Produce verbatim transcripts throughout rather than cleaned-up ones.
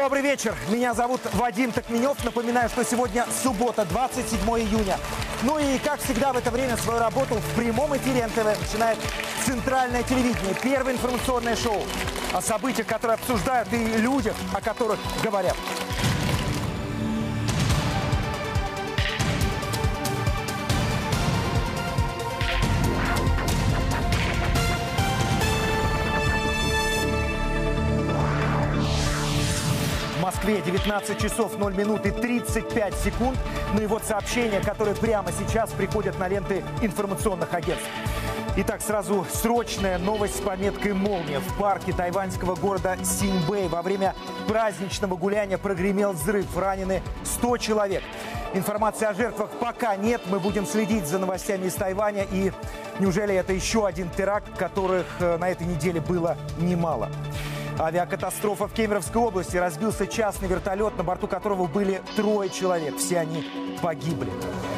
Добрый вечер. Меня зовут Вадим Токменев. Напоминаю, что сегодня суббота, двадцать седьмое июня. Ну и, как всегда, в это время свою работу в прямом эфире эн тэ вэ начинает центральное телевидение. Первое информационное шоу о событиях, которые обсуждают, и людях, о которых говорят. В Москве девятнадцать часов ноль минут и тридцать пять секунд. Ну и вот сообщения, которые прямо сейчас приходят на ленты информационных агентств. Итак, сразу срочная новость с пометкой «Молния». В парке тайваньского города Синьбэй во время праздничного гуляния прогремел взрыв. Ранены сто человек. Информации о жертвах пока нет. Мы будем следить за новостями из Тайваня. И неужели это еще один теракт, которых на этой неделе было немало? Авиакатастрофа в Кемеровской области. Разбился частный вертолет, на борту которого были трое человек. Все они погибли.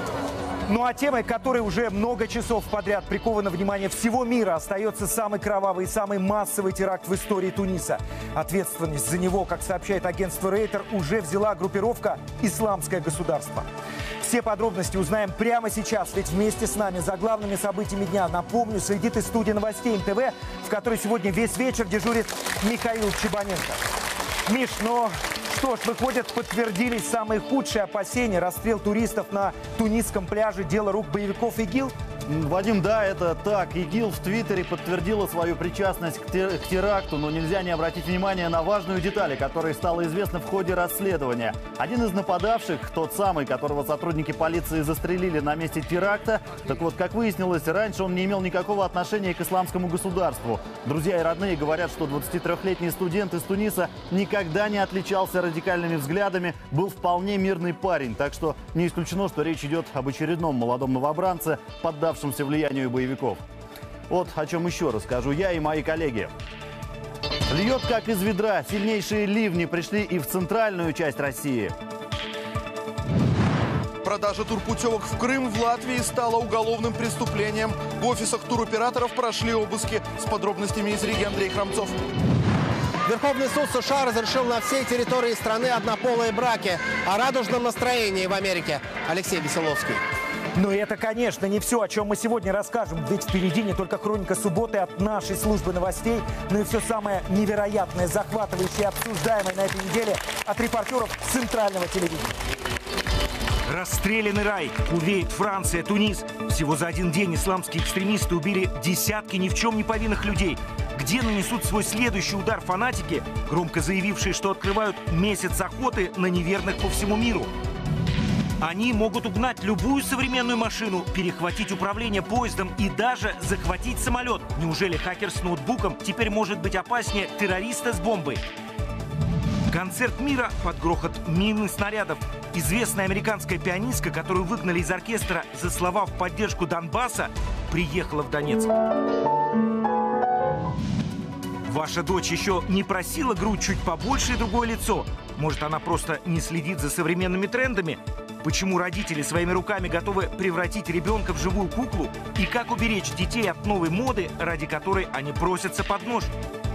Ну а темой, которой уже много часов подряд приковано внимание всего мира, остается самый кровавый и самый массовый теракт в истории Туниса. Ответственность за него, как сообщает агентство Рейтер, уже взяла группировка «Исламское государство». Все подробности узнаем прямо сейчас, ведь вместе с нами за главными событиями дня, напомню, следит из студии новостей эн тэ вэ, в которой сегодня весь вечер дежурит Михаил Чебаненко. Миш, ну что ж, выходит, подтвердились самые худшие опасения. Расстрел туристов на тунисском пляже – дело рук боевиков ИГИЛ? Вадим, да, это так. ИГИЛ в Твиттере подтвердила свою причастность к теракту, но нельзя не обратить внимание на важную деталь, о которой стало известно в ходе расследования. Один из нападавших, тот самый, которого сотрудники полиции застрелили на месте теракта, так вот, как выяснилось, раньше он не имел никакого отношения к исламскому государству. Друзья и родные говорят, что двадцатитрёхлетний студент из Туниса никогда не отличался радикальными взглядами, был вполне мирный парень. Так что не исключено, что речь идет об очередном молодом новобранце, поддавшемся влиянию боевиков. Вот о чем еще расскажу я и мои коллеги. Льет как из ведра. Сильнейшие ливни пришли и в центральную часть России. Продажа турпутевок в Крым в Латвии стала уголовным преступлением. В офисах туроператоров прошли обыски. С подробностями из Риги Андрей Храмцов. Верховный суд США разрешил на всей территории страны однополые браки. О радужном настроении в Америке Алексей Веселовский. Но это, конечно, не все, о чем мы сегодня расскажем. Ведь впереди не только хроника субботы от нашей службы новостей, но и все самое невероятное, захватывающее и обсуждаемое на этой неделе от репортеров центрального телевидения. Расстрелянный рай, Кувейт, Франция, Тунис. Всего за один день исламские экстремисты убили десятки ни в чем не повинных людей. Где нанесут свой следующий удар фанатики, громко заявившие, что открывают месяц охоты на неверных по всему миру? Они могут угнать любую современную машину, перехватить управление поездом и даже захватить самолет. Неужели хакер с ноутбуком теперь может быть опаснее террориста с бомбой? Концерт мира под грохот мин и снарядов. Известная американская пианистка, которую выгнали из оркестра за слова в поддержку Донбасса, приехала в Донецк. Ваша дочь еще не просила грудь чуть побольше и другое лицо? Может, она просто не следит за современными трендами? Почему родители своими руками готовы превратить ребенка в живую куклу? И как уберечь детей от новой моды, ради которой они просятся под нож?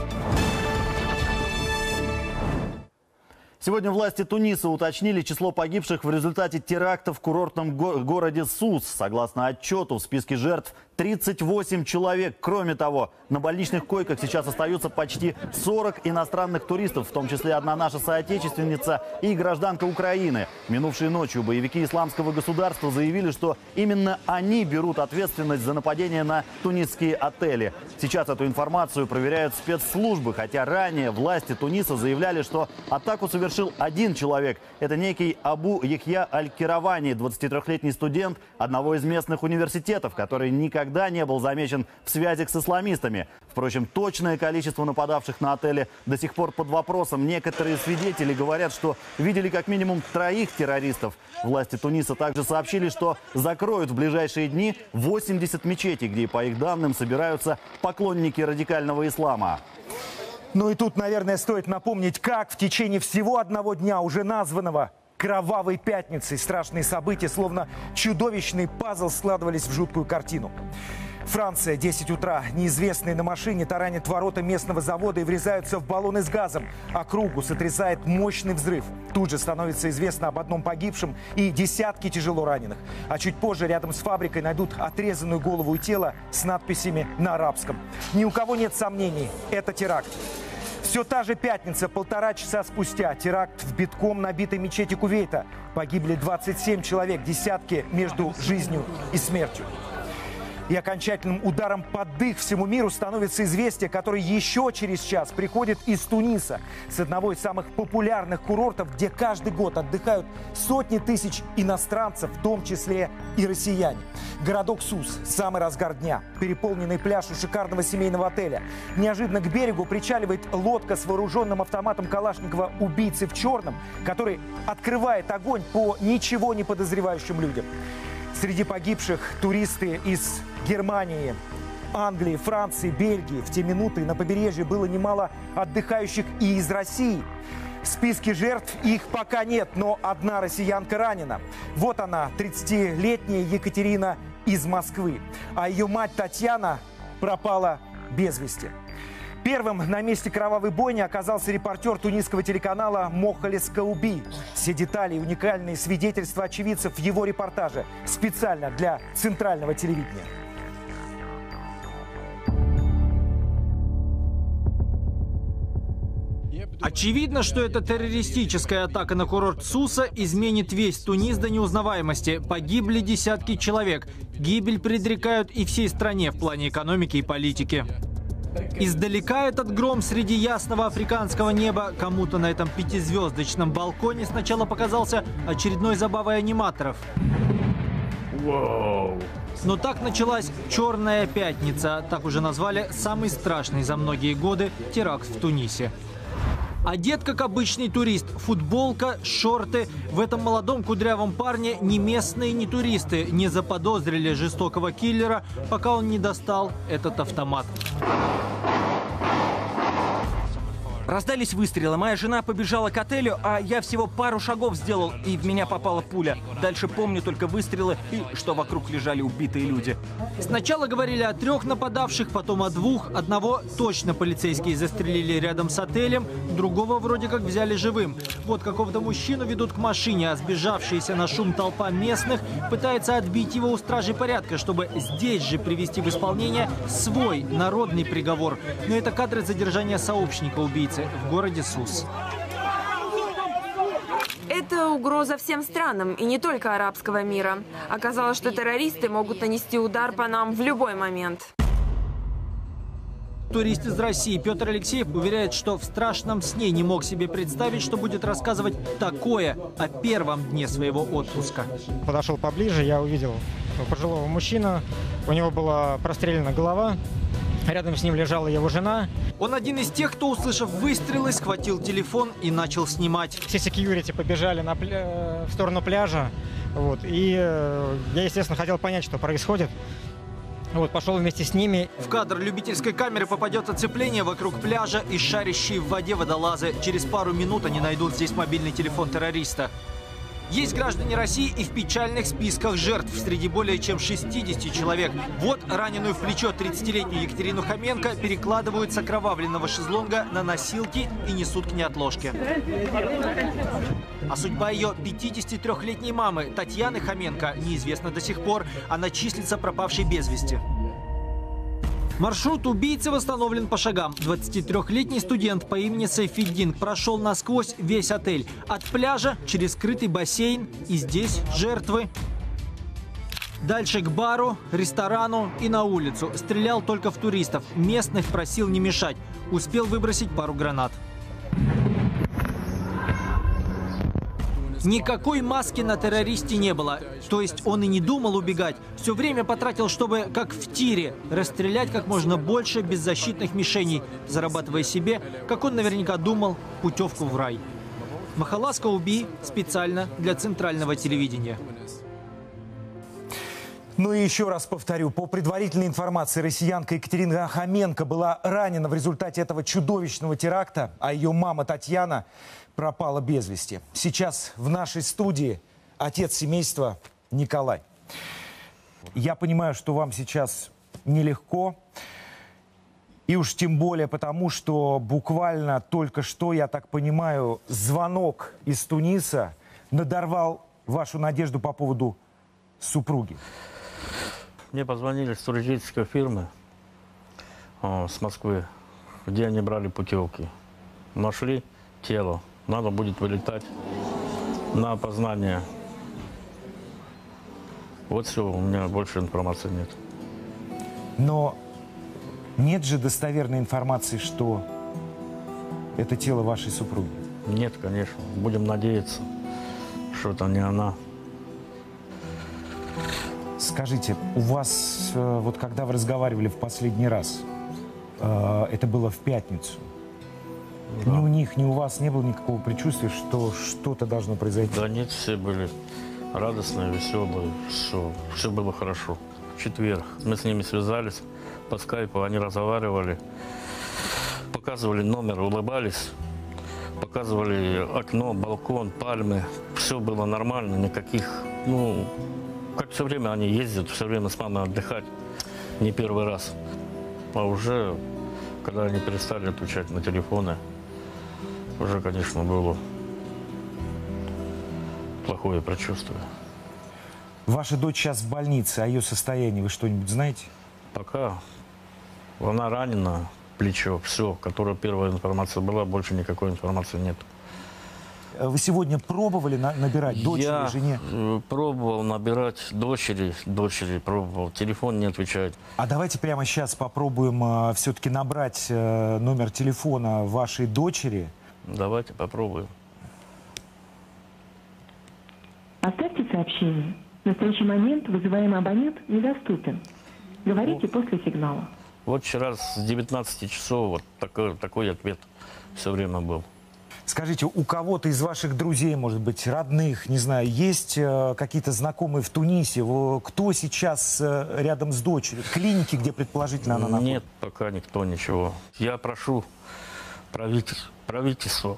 Сегодня власти Туниса уточнили число погибших в результате теракта в курортном го городе Сус. Согласно отчету, в списке жертв тридцать восемь человек. Кроме того, на больничных койках сейчас остаются почти сорок иностранных туристов, в том числе одна наша соотечественница и гражданка Украины. Минувшей ночью боевики исламского государства заявили, что именно они берут ответственность за нападение на тунисские отели. Сейчас эту информацию проверяют спецслужбы, хотя ранее власти Туниса заявляли, что атаку совершили один человек. Это некий Абу Яхья Аль-Киравани, двадцатитрёхлетний студент одного из местных университетов, который никогда не был замечен в связях с исламистами. Впрочем, точное количество нападавших на отели до сих пор под вопросом. Некоторые свидетели говорят, что видели как минимум троих террористов. Власти Туниса также сообщили, что закроют в ближайшие дни восемьдесят мечетей, где, по их данным, собираются поклонники радикального ислама. Ну и тут, наверное, стоит напомнить, как в течение всего одного дня, уже названного Кровавой пятницей, страшные события, словно чудовищный пазл, складывались в жуткую картину. Франция, десять утра. Неизвестные на машине таранят ворота местного завода и врезаются в баллоны с газом. Округу сотрясает мощный взрыв. Тут же становится известно об одном погибшем и десятки тяжело раненых. А чуть позже рядом с фабрикой найдут отрезанную голову и тело с надписями на арабском. Ни у кого нет сомнений, это теракт. Все та же пятница, полтора часа спустя. Теракт в битком набитой мечети Кувейта. Погибли двадцать семь человек, десятки между жизнью и смертью. И окончательным ударом под дых всему миру становится известие, которое еще через час приходит из Туниса, с одного из самых популярных курортов, где каждый год отдыхают сотни тысяч иностранцев, в том числе и россияне. Городок Сус, самый разгар дня, переполненный пляж у шикарного семейного отеля. Неожиданно к берегу причаливает лодка с вооруженным автоматом Калашникова убийцы в черном, который открывает огонь по ничего не подозревающим людям. Среди погибших туристы из Германии, Англии, Франции, Бельгии. В те минуты на побережье было немало отдыхающих и из России. В списке жертв их пока нет, но одна россиянка ранена. Вот она, тридцатилетняя Екатерина из Москвы. А ее мать Татьяна пропала без вести. Первым на месте кровавой бойни оказался репортер тунисского телеканала Мохалес Кауби. Все детали и уникальные свидетельства очевидцев в его репортаже специально для центрального телевидения. Очевидно, что эта террористическая атака на курорт Суса изменит весь Тунис до неузнаваемости. Погибли десятки человек. Гибель предрекают и всей стране в плане экономики и политики. Издалека этот гром среди ясного африканского неба кому-то на этом пятизвездочном балконе сначала показался очередной забавой аниматоров. Wow. Но так началась «Черная пятница». Так уже назвали самый страшный за многие годы теракт в Тунисе. Одет, как обычный турист. Футболка, шорты. В этом молодом кудрявом парне ни местные, ни туристы не заподозрили жестокого киллера, пока он не достал этот автомат. Раздались выстрелы. Моя жена побежала к отелю, а я всего пару шагов сделал, и в меня попала пуля. Дальше помню только выстрелы и что вокруг лежали убитые люди. Сначала говорили о трех нападавших, потом о двух. Одного точно полицейские застрелили рядом с отелем, другого вроде как взяли живым. Вот какого-то мужчину ведут к машине, а сбежавшаяся на шум толпа местных пытается отбить его у стражей порядка, чтобы здесь же привести в исполнение свой народный приговор. Но это кадры задержания сообщника убийцы в городе Сус. Это угроза всем странам, и не только арабского мира. Оказалось, что террористы могут нанести удар по нам в любой момент. Турист из России Петр Алексеев уверяет, что в страшном сне не мог себе представить, что будет рассказывать такое о первом дне своего отпуска. Подошел поближе, я увидел пожилого мужчину, у него была прострелена голова. Рядом с ним лежала его жена. Он один из тех, кто, услышав выстрелы, схватил телефон и начал снимать. Все секьюрити побежали на пля... в сторону пляжа. Вот. И э, я, естественно, хотел понять, что происходит. Вот, пошел вместе с ними. В кадр любительской камеры попадет оцепление вокруг пляжа и шарящие в воде водолазы. Через пару минут они найдут здесь мобильный телефон террориста. Есть граждане России и в печальных списках жертв среди более чем шестидесяти человек. Вот раненую в плечо тридцатилетнюю Екатерину Хоменко перекладывают с окровавленного шезлонга на носилки и несут к неотложке. А судьба ее пятидесятитрёхлетней мамы Татьяны Хоменко неизвестна до сих пор. Она числится пропавшей без вести. Маршрут убийцы восстановлен по шагам. двадцатитрёхлетний студент по имени Сайфеддин прошел насквозь весь отель. От пляжа через скрытый бассейн. И здесь жертвы. Дальше к бару, ресторану и на улицу. Стрелял только в туристов. Местных просил не мешать. Успел выбросить пару гранат. Никакой маски на террористе не было. То есть он и не думал убегать. Все время потратил, чтобы, как в тире, расстрелять как можно больше беззащитных мишеней, зарабатывая себе, как он наверняка думал, путевку в рай. Мохалес Кауби специально для центрального телевидения. Ну и еще раз повторю, по предварительной информации, россиянка Екатерина Хоменко была ранена в результате этого чудовищного теракта, а ее мама Татьяна пропала без вести. Сейчас в нашей студии отец семейства Николай. Я понимаю, что вам сейчас нелегко. И уж тем более потому, что буквально только что, я так понимаю, звонок из Туниса надорвал вашу надежду по поводу супруги. Мне позвонили с туристической фирмы о, с Москвы, где они брали путевки. Нашли тело. Надо будет вылетать на опознание. Вот все, у меня больше информации нет. Но нет же достоверной информации, что это тело вашей супруги? Нет, конечно. Будем надеяться, что это не она. Скажите, у вас, вот когда вы разговаривали в последний раз, это было в пятницу, да. Ни у них, ни у вас не было никакого предчувствия, что что-то должно произойти? Да нет, все были радостные, веселые, все, все было хорошо. В четверг мы с ними связались по скайпу, они разговаривали, показывали номер, улыбались, показывали окно, балкон, пальмы. Все было нормально, никаких, ну, как все время они ездят, все время с мамой отдыхать, не первый раз. А уже, когда они перестали отвечать на телефоны, уже, конечно, было плохое предчувствие. Ваша дочь сейчас в больнице, о ее состоянии вы что-нибудь знаете? Пока она ранена, плечо, все, которая первая информация была, больше никакой информации нет. Вы сегодня пробовали на набирать дочери, Я жене? пробовал набирать дочери, дочери пробовал, телефон не отвечает. А давайте прямо сейчас попробуем э, все-таки набрать э, номер телефона вашей дочери. Давайте попробуем. Оставьте сообщение. В настоящий момент вызываемый абонент недоступен. Говорите вот после сигнала. Вот вчера с девятнадцати часов вот такой, такой ответ все время был. Скажите, у кого-то из ваших друзей, может быть, родных, не знаю, есть э, какие-то знакомые в Тунисе? Кто сейчас э, рядом с дочерью? Клиники, где предположительно она находится? Нет, пока никто ничего. Я прошу правительство, правительство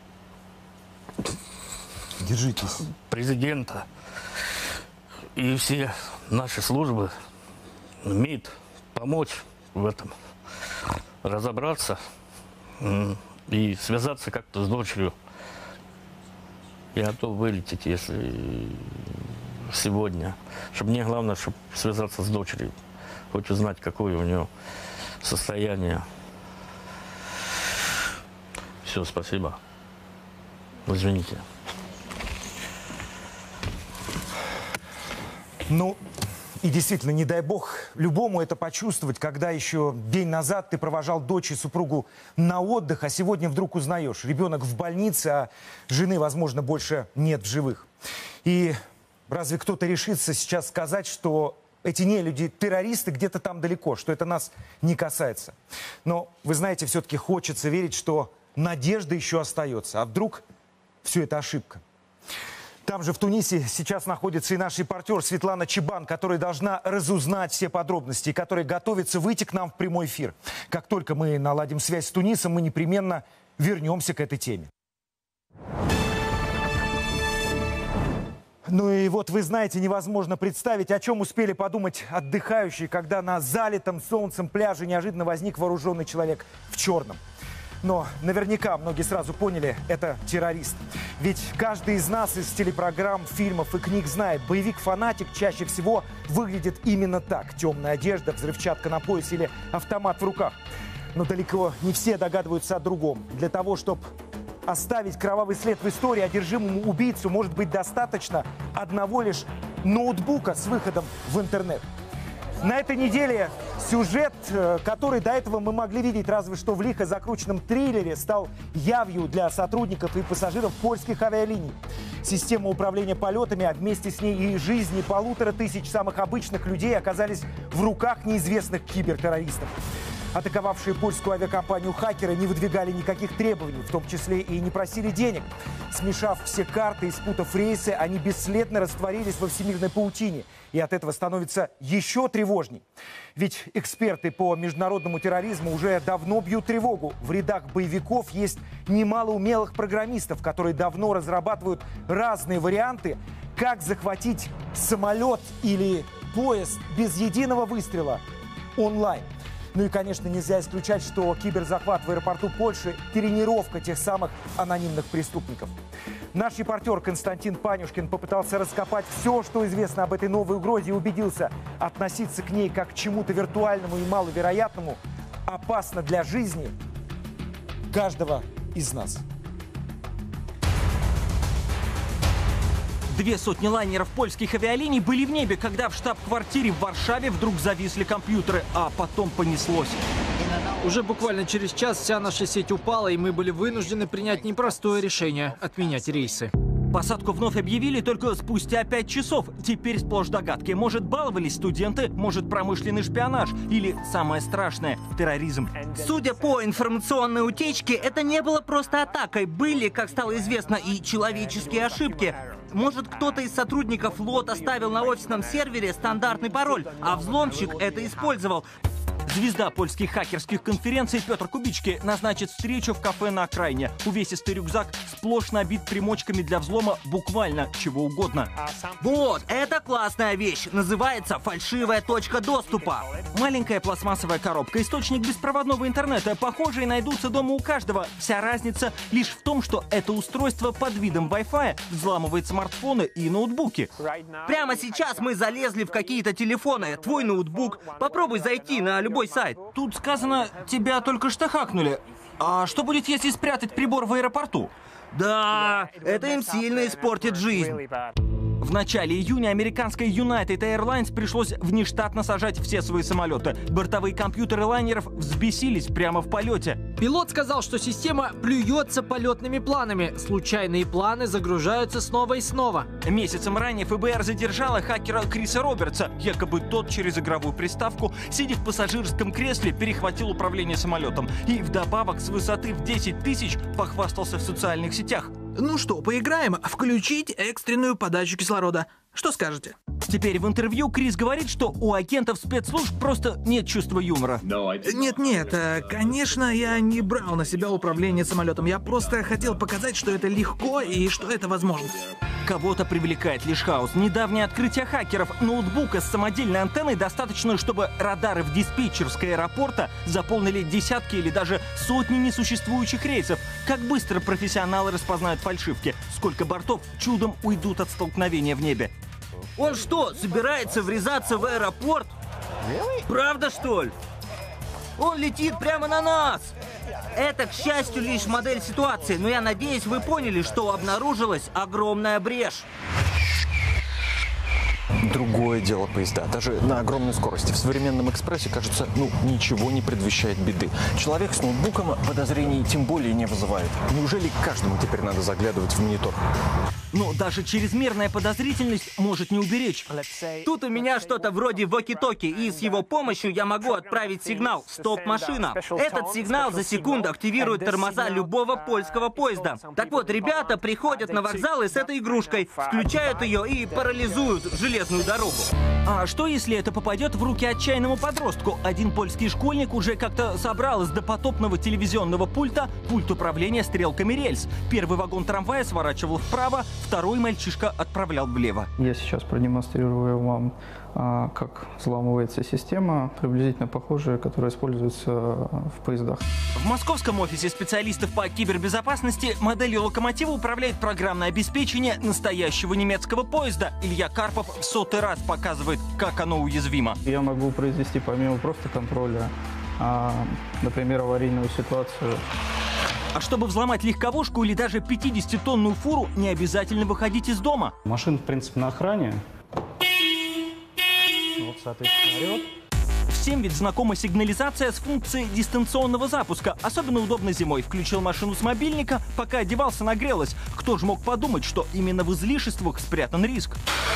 Держитесь. Президента и все наши службы имеют помочь в этом, разобраться и связаться как-то с дочерью. Я готов вылететь, если сегодня. Чтобы мне главное, чтобы связаться с дочерью, хоть узнать, какое у нее состояние. Все, спасибо. Извините. Ну, и действительно, не дай бог любому это почувствовать, когда еще день назад ты провожал дочь и супругу на отдых, а сегодня вдруг узнаешь, ребенок в больнице, а жены, возможно, больше нет в живых. И разве кто-то решится сейчас сказать, что эти нелюди, террористы где-то там далеко, что это нас не касается? Но, вы знаете, все-таки хочется верить, что надежда еще остается. А вдруг все это ошибка? Там же в Тунисе сейчас находится и наш репортер Светлана Чебан, которая должна разузнать все подробности и которая готовится выйти к нам в прямой эфир. Как только мы наладим связь с Тунисом, мы непременно вернемся к этой теме. Ну и вот вы знаете, невозможно представить, о чем успели подумать отдыхающие, когда на залитом солнцем пляже неожиданно возник вооруженный человек в черном. Но наверняка многие сразу поняли, это террорист. Ведь каждый из нас из телепрограмм, фильмов и книг знает, боевик-фанатик чаще всего выглядит именно так. Темная одежда, взрывчатка на поясе или автомат в руках. Но далеко не все догадываются о другом. Для того, чтобы оставить кровавый след в истории, одержимому убийцу может быть достаточно одного лишь ноутбука с выходом в интернет. На этой неделе сюжет, который до этого мы могли видеть разве что в лихо закрученном триллере, стал явью для сотрудников и пассажиров польских авиалиний. Система управления полетами, а вместе с ней и жизни полутора тысяч самых обычных людей оказались в руках неизвестных кибертеррористов. Атаковавшие польскую авиакомпанию хакеры не выдвигали никаких требований, в том числе и не просили денег. Смешав все карты и спутав рейсы, они бесследно растворились во всемирной паутине. И от этого становится еще тревожней. Ведь эксперты по международному терроризму уже давно бьют тревогу. В рядах боевиков есть немало умелых программистов, которые давно разрабатывают разные варианты, как захватить самолет или поезд без единого выстрела онлайн. Ну и, конечно, нельзя исключать, что киберзахват в аэропорту Польши – тренировка тех самых анонимных преступников. Наш репортер Константин Панюшкин попытался раскопать все, что известно об этой новой угрозе, и убедился, относиться к ней как к чему-то виртуальному и маловероятному опасно для жизни каждого из нас. Две сотни лайнеров польских авиалиний были в небе, когда в штаб-квартире в Варшаве вдруг зависли компьютеры, а потом понеслось. Уже буквально через час вся наша сеть упала, и мы были вынуждены принять непростое решение – отменять рейсы. Посадку вновь объявили только спустя пять часов. Теперь сплошь догадки. Может, баловались студенты, может, промышленный шпионаж или, самое страшное, терроризм. Судя по информационной утечке, это не было просто атакой. Были, как стало известно, и человеческие ошибки. Может, кто-то из сотрудников ЛОТ оставил на офисном сервере стандартный пароль, а взломщик это использовал. Звезда польских хакерских конференций Петр Кубички назначит встречу в кафе на окраине. Увесистый рюкзак сплошь набит примочками для взлома буквально чего угодно. Вот, это классная вещь. Называется фальшивая точка доступа. Маленькая пластмассовая коробка, источник беспроводного интернета. Похожие найдутся дома у каждого. Вся разница лишь в том, что это устройство под видом Wi-Fi взламывает смартфоны и ноутбуки. Прямо сейчас мы залезли в какие-то телефоны. Твой ноутбук. Попробуй зайти на любой сайт. Тут сказано, тебя только что хакнули. А что будет, если спрятать прибор в аэропорту? Да, это им сильно испортит жизнь. В начале июня американской United Airlines пришлось внештатно сажать все свои самолеты. Бортовые компьютеры лайнеров взбесились прямо в полете. Пилот сказал, что система плюется полетными планами. Случайные планы загружаются снова и снова. Месяцем ранее ФБР задержала хакера Криса Робертса. Якобы тот через игровую приставку, сидя в пассажирском кресле, перехватил управление самолетом. И вдобавок с высоты в десять тысяч похвастался в социальных сетях. Ну что, поиграем? Включить экстренную подачу кислорода. Что скажете? Теперь в интервью Крис говорит, что у агентов спецслужб просто нет чувства юмора. Нет-нет, конечно, я не брал на себя управление самолетом. Я просто хотел показать, что это легко и что это возможно. Кого-то привлекает лишь хаос. Недавнее открытие хакеров ноутбука с самодельной антенной достаточно, чтобы радары в диспетчерской аэропорта заполнили десятки или даже сотни несуществующих рейсов. Как быстро профессионалы распознают фальшивки? Сколько бортов чудом уйдут от столкновения в небе? Он что, собирается врезаться в аэропорт? Правда, что ли? Он летит прямо на нас! Это, к счастью, лишь модель ситуации, но я надеюсь, вы поняли, что обнаружилась огромная брешь. Другое дело поезда. Даже на огромной скорости. В современном экспрессе, кажется, ну, ничего не предвещает беды. Человек с ноутбуком подозрений тем более не вызывает. Неужели каждому теперь надо заглядывать в монитор? Но даже чрезмерная подозрительность может не уберечь. Тут у меня что-то вроде воки-токи, и с его помощью я могу отправить сигнал «Стоп, машина». Этот сигнал за секунду активирует тормоза любого польского поезда. Так вот, ребята приходят на вокзалы с этой игрушкой, включают ее и парализуют железную дорогу. А что, если это попадет в руки отчаянному подростку? Один польский школьник уже как-то собрал из допотопного телевизионного пульта пульт управления стрелками рельс. Первый вагон трамвая сворачивал вправо, второй мальчишка отправлял влево. Я сейчас продемонстрирую вам, а, как взламывается система, приблизительно похожая, которая используется в поездах. В московском офисе специалистов по кибербезопасности моделью локомотива управляет программное обеспечение настоящего немецкого поезда. Илья Карпов в сотый раз показывает, как оно уязвимо. Я могу произвести помимо просто контроля, а, например, аварийную ситуацию. А чтобы взломать легковушку или даже пятидесятитонную фуру, не обязательно выходить из дома. Машина, в принципе, на охране. Вот, соответственно, орет. Всем ведь знакома сигнализация с функцией дистанционного запуска. Особенно удобно зимой. Включил машину с мобильника, пока одевался, нагрелась. Кто же мог подумать, что именно в излишествах спрятан риск?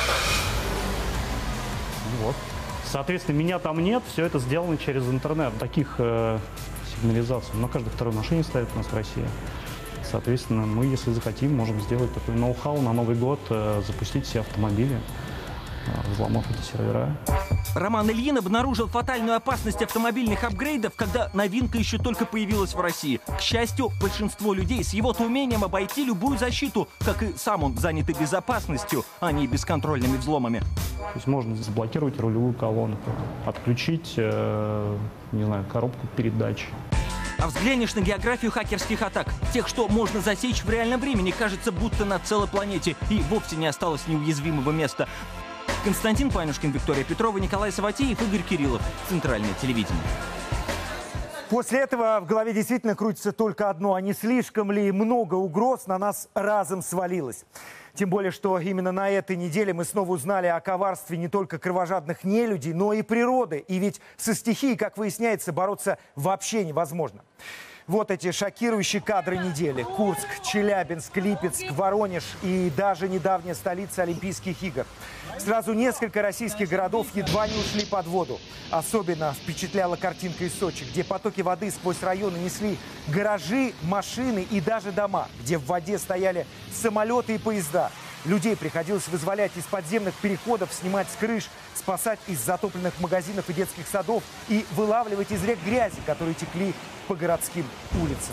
Вот. Соответственно, меня там нет, все это сделано через интернет. Таких э, сигнализаций на каждой второй машине ставят у нас в России. Соответственно, мы, если захотим, можем сделать такой ноу-хау на Новый год, э, запустить все автомобили, э, взломав эти сервера. Роман Ильин обнаружил фатальную опасность автомобильных апгрейдов, когда новинка еще только появилась в России. К счастью, большинство людей с его-то умением обойти любую защиту, как и сам он, занятый безопасностью, а не бесконтрольными взломами. То есть можно заблокировать рулевую колонку, отключить, э, не знаю, коробку передач. А взглянешь на географию хакерских атак. Тех, что можно засечь в реальном времени, кажется, будто на целой планете. И вовсе не осталось неуязвимого места. Константин Панюшкин, Виктория Петрова, Николай Саватеев, Игорь Кириллов. Центральное телевидение. После этого в голове действительно крутится только одно. А не слишком ли много угроз на нас разом свалилось? Тем более, что именно на этой неделе мы снова узнали о коварстве не только кровожадных нелюдей, но и природы. И ведь со стихией, как выясняется, бороться вообще невозможно. Вот эти шокирующие кадры недели. Курск, Челябинск, Липецк, Воронеж и даже недавняя столица Олимпийских игр. Сразу несколько российских городов едва не ушли под воду. Особенно впечатляла картинка из Сочи, где потоки воды сквозь районы несли гаражи, машины и даже дома, где в воде стояли самолеты и поезда. Людей приходилось вызволять из подземных переходов, снимать с крыш, спасать из затопленных магазинов и детских садов и вылавливать из рек грязи, которые текли по городским улицам.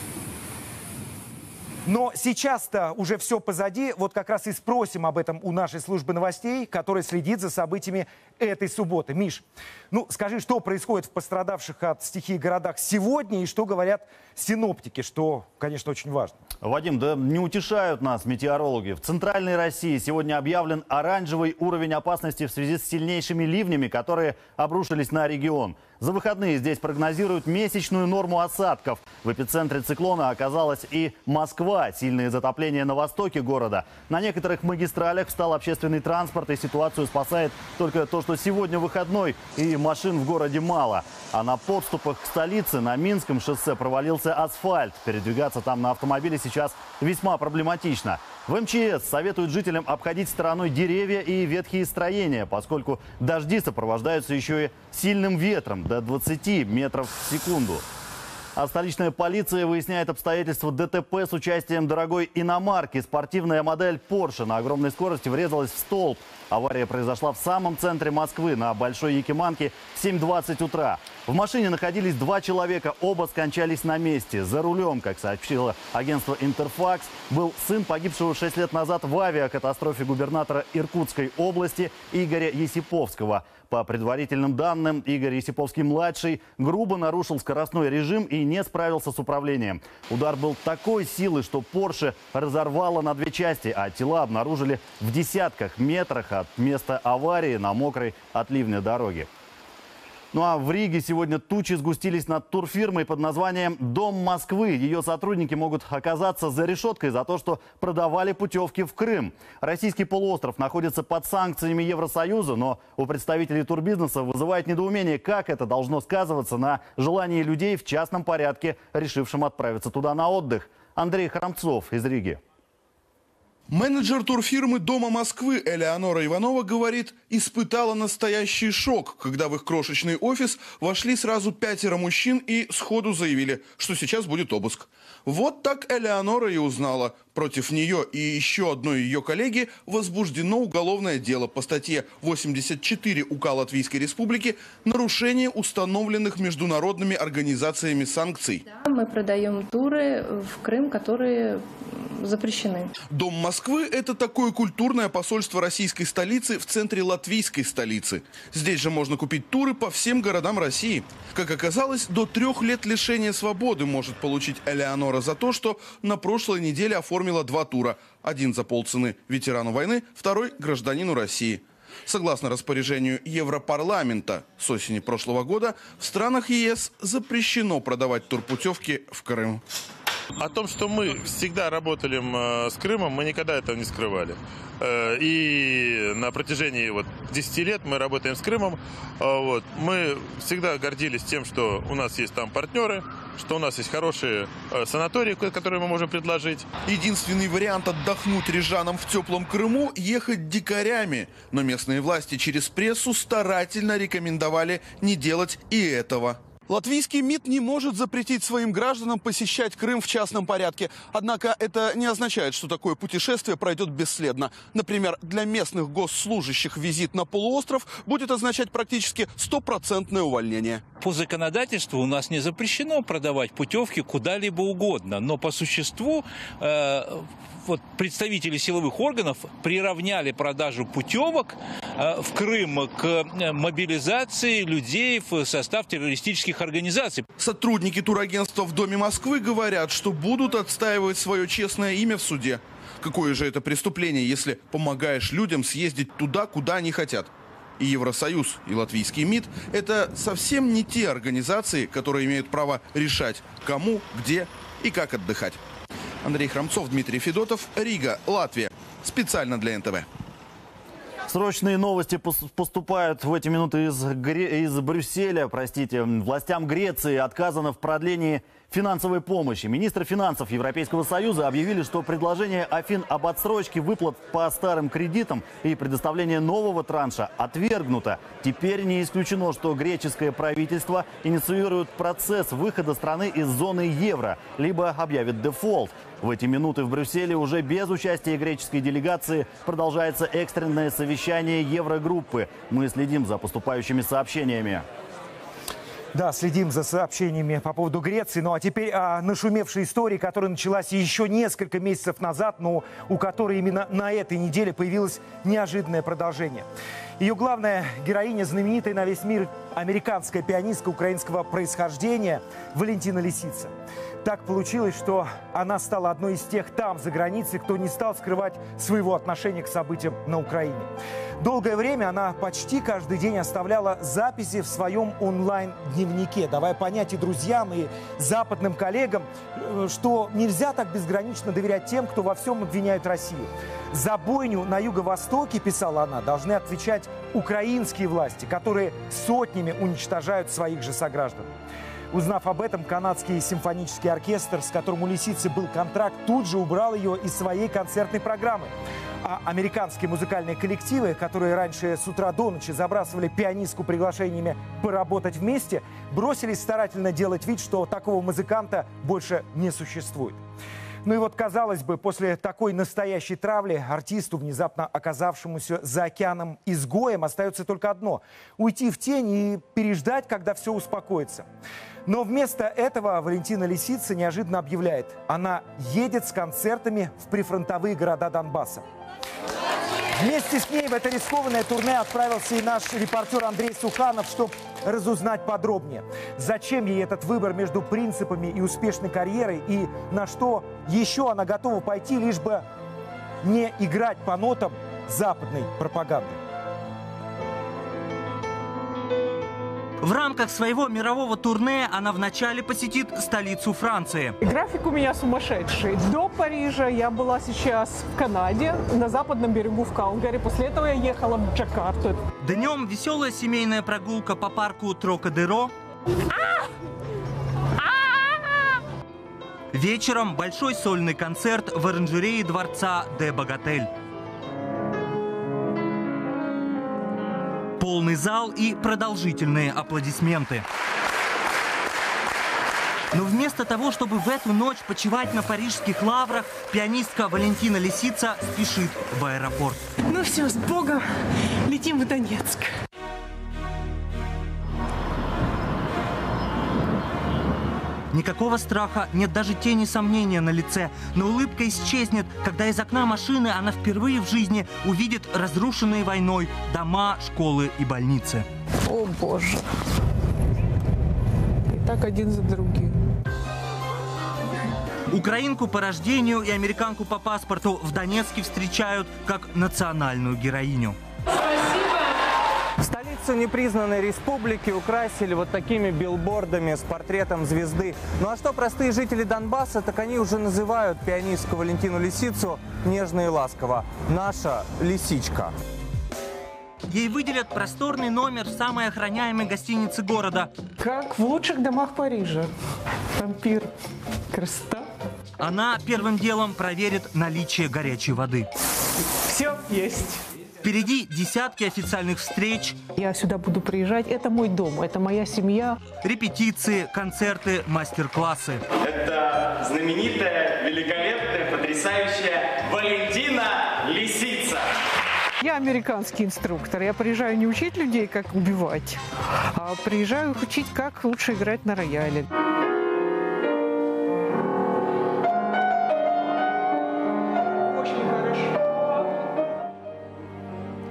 Но сейчас-то уже все позади. Вот как раз и спросим об этом у нашей службы новостей, которая следит за событиями этой субботы. Миш, ну скажи, что происходит в пострадавших от стихии городах сегодня и что говорят синоптики, что, конечно, очень важно. Вадим, да не утешают нас метеорологи. В центральной России сегодня объявлен оранжевый уровень опасности в связи с сильнейшими ливнями, которые обрушились на регион. За выходные здесь прогнозируют месячную норму осадков. В эпицентре циклона оказалась и Москва. Сильные затопления на востоке города. На некоторых магистралях встал общественный транспорт, и ситуацию спасает только то, что сегодня выходной и машин в городе мало. А на подступах к столице на Минском шоссе провалился асфальт. Передвигаться там на автомобиле сейчас весьма проблематично. В эм че эс советуют жителям обходить стороной деревья и ветхие строения, поскольку дожди сопровождаются еще и сильным ветром до двадцати метров в секунду. А столичная полиция выясняет обстоятельства дэ тэ пэ с участием дорогой иномарки. Спортивная модель Porsche на огромной скорости врезалась в столб. Авария произошла в самом центре Москвы на Большой Якиманке в семь двадцать утра. В машине находились два человека, оба скончались на месте. За рулем, как сообщило агентство «Интерфакс», был сын погибшего шесть лет назад в авиакатастрофе губернатора Иркутской области Игоря Есиповского. По предварительным данным, Игорь Есиповский-младший грубо нарушил скоростной режим и не справился с управлением. Удар был такой силы, что Porsche разорвало на две части, а тела обнаружили в десятках метрах от места аварии на мокрой от ливня дороге. Ну а в Риге сегодня тучи сгустились над турфирмой под названием «Дом Москвы». Ее сотрудники могут оказаться за решеткой за то, что продавали путевки в Крым. Российский полуостров находится под санкциями Евросоюза, но у представителей турбизнеса вызывает недоумение, как это должно сказываться на желании людей в частном порядке, решившим отправиться туда на отдых. Андрей Храмцов из Риги. Менеджер турфирмы «Дома Москвы» Элеонора Иванова говорит, испытала настоящий шок, когда в их крошечный офис вошли сразу пятеро мужчин и сходу заявили, что сейчас будет обыск. Вот так Элеонора и узнала. Против нее и еще одной ее коллеги возбуждено уголовное дело по статье восемьдесят четыре УК Латвийской Республики «Нарушение установленных международными организациями санкций». Мы продаем туры в Крым, которые запрещены. Дом Москвы – это такое культурное посольство российской столицы в центре латвийской столицы. Здесь же можно купить туры по всем городам России. Как оказалось, до трех лет лишения свободы может получить Элеонора за то, что на прошлой неделе оформила два тура. Один за полцены ветерану войны, второй – гражданину России. Согласно распоряжению Европарламента с осени прошлого года, в странах е эс запрещено продавать турпутевки в Крым. О том, что мы всегда работали с Крымом, мы никогда этого не скрывали. И на протяжении вот десяти лет мы работаем с Крымом. Вот. Мы всегда гордились тем, что у нас есть там партнеры, что у нас есть хорошие санатории, которые мы можем предложить. Единственный вариант отдохнуть рижанам в теплом Крыму – ехать дикарями. Но местные власти через прессу старательно рекомендовали не делать и этого. Латвийский МИД не может запретить своим гражданам посещать Крым в частном порядке. Однако это не означает, что такое путешествие пройдет бесследно. Например, для местных госслужащих визит на полуостров будет означать практически стопроцентное увольнение. По законодательству у нас не запрещено продавать путевки куда-либо угодно. Но по существу э, вот представители силовых органов приравняли продажу путевок в Крым к мобилизации людей в состав террористических организаций. Сотрудники турагентства в Доме Москвы говорят, что будут отстаивать свое честное имя в суде. Какое же это преступление, если помогаешь людям съездить туда, куда они хотят? И Евросоюз, и латвийский МИД – это совсем не те организации, которые имеют право решать, кому, где и как отдыхать. Андрей Хромцов, Дмитрий Федотов, Рига, Латвия. Специально для эн тэ вэ. Срочные новости поступают в эти минуты из, Гре... из Брюсселя. Простите, властям Греции отказано в продлении финансовой помощи. Министры финансов Европейского Союза объявили, что предложение Афин об отсрочке выплат по старым кредитам и предоставлении нового транша отвергнуто. Теперь не исключено, что греческое правительство инициирует процесс выхода страны из зоны евро, либо объявит дефолт. В эти минуты в Брюсселе уже без участия греческой делегации продолжается экстренное совещание Еврогруппы. Мы следим за поступающими сообщениями. Да, следим за сообщениями по поводу Греции. Ну а теперь о нашумевшей истории, которая началась еще несколько месяцев назад, но у которой именно на этой неделе появилось неожиданное продолжение. Ее главная героиня, знаменитая на весь мир американская пианистка украинского происхождения Валентина Лисица. Так получилось, что она стала одной из тех там, за границей, кто не стал скрывать своего отношения к событиям на Украине. Долгое время она почти каждый день оставляла записи в своем онлайн-дневнике, давая понять и друзьям, и западным коллегам, что нельзя так безгранично доверять тем, кто во всем обвиняет Россию. За бойню на юго-востоке, писала она, должны отвечать украинские власти, которые сотнями уничтожают своих же сограждан. Узнав об этом, канадский симфонический оркестр, с которым у Лисицы был контракт, тут же убрал ее из своей концертной программы. А американские музыкальные коллективы, которые раньше с утра до ночи забрасывали пианистку приглашениями поработать вместе, бросились старательно делать вид, что такого музыканта больше не существует. Ну и вот, казалось бы, после такой настоящей травли артисту, внезапно оказавшемуся за океаном изгоем, остается только одно – уйти в тень и переждать, когда все успокоится. Но вместо этого Валентина Лисица неожиданно объявляет – она едет с концертами в прифронтовые города Донбасса. Вместе с ней в это рискованное турне отправился и наш репортер Андрей Суханов, чтобы разузнать подробнее, зачем ей этот выбор между принципами и успешной карьерой, и на что еще она готова пойти, лишь бы не играть по нотам западной пропаганды. В рамках своего мирового турне она вначале посетит столицу Франции. График у меня сумасшедший. До Парижа я была сейчас в Канаде, на западном берегу в Калгари. После этого я ехала в Джакарту. Днем веселая семейная прогулка по парку Трокадеро. Вечером большой сольный концерт в оранжерее дворца де Богатель. Полный зал и продолжительные аплодисменты. Но вместо того, чтобы в эту ночь почивать на парижских лаврах, пианистка Валентина Лисица спешит в аэропорт. Ну все, с Богом, летим в Донецк. Никакого страха, нет даже тени сомнения на лице. Но улыбка исчезнет, когда из окна машины она впервые в жизни увидит разрушенные войной дома, школы и больницы. О, Боже. И так один за другим. Украинку по рождению и американку по паспорту в Донецке встречают как национальную героиню. Столицу непризнанной республики украсили вот такими билбордами с портретом звезды. Ну а что простые жители Донбасса, так они уже называют пианистку Валентину Лисицу нежно и ласково «наша лисичка». Ей выделят просторный номер в самой охраняемой гостинице города. Как в лучших домах Парижа. Вампир. Красота. Она первым делом проверит наличие горячей воды. Все есть. Впереди десятки официальных встреч. Я сюда буду приезжать. Это мой дом, это моя семья. Репетиции, концерты, мастер-классы. Это знаменитая, великолепная, потрясающая Валентина Лисица. Я американский инструктор. Я приезжаю не учить людей, как убивать, а приезжаю их учить, как лучше играть на рояле.